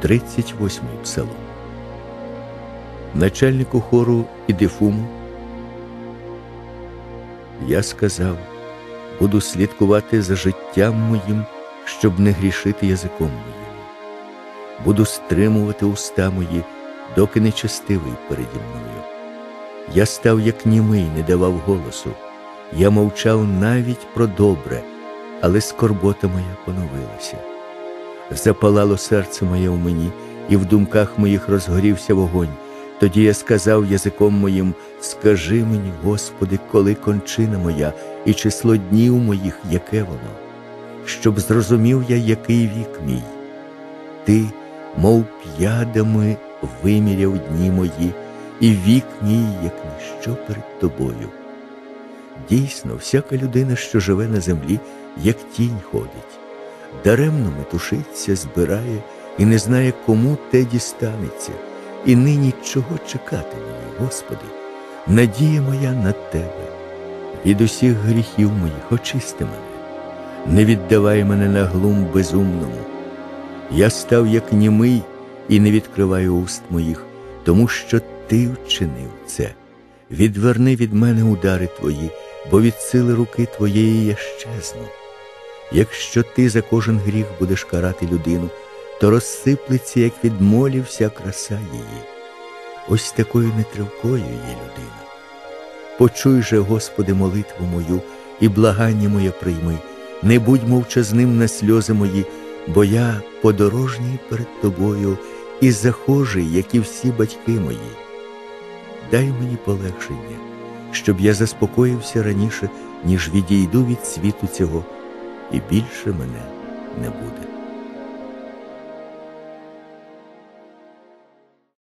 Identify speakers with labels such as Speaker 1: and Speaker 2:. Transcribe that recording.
Speaker 1: 38-й псалом. Начальнику хору Ідифуму я сказав: буду слідкувати за життям моїм, щоб не грішити язиком моїм. Буду стримувати уста мої, доки нечестивий переді мною. Я став як німий, не давав голосу. Я мовчав навіть про добре, але скорбота моя поновилася. Запалало серце моє у мені, і в думках моїх розгорівся вогонь. Тоді я сказав язиком моїм: скажи мені, Господи, коли кончина моя, і число днів моїх, яке воно? Щоб зрозумів я, який вік мій. Ти, мов п'ядами, виміряв дні мої, і вік мій, як ніщо перед тобою. Дійсно, всяка людина, що живе на землі, як тінь ходить. Даремно метушиться, збирає, і не знає, кому те дістанеться. І нині чого чекати мені, Господи? Надія моя на Тебе. Від усіх гріхів моїх очисти мене. Не віддавай мене на глум безумному. Я став як німий і не відкриваю уст моїх, тому що Ти вчинив це. Відверни від мене удари Твої, бо від сили руки Твоєї я щезну. Якщо Ти за кожен гріх будеш карати людину, то розсиплеться, як від молі, вся краса її. Ось такою нетривкою є людина. Почуй же, Господи, молитву мою, і благання моє прийми. Не будь мовчазним на сльози мої, бо я подорожній перед Тобою і захожий, як і всі батьки мої. Дай мені полегшення, щоб я заспокоївся раніше, ніж відійду від світу цього, і більше мене не буде.